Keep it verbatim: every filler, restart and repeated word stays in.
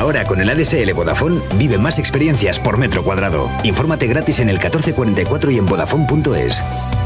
Ahora con el A D S L Vodafone vive más experiencias por metro cuadrado. Infórmate gratis en el catorce cuarenta y cuatro y en vodafone punto es.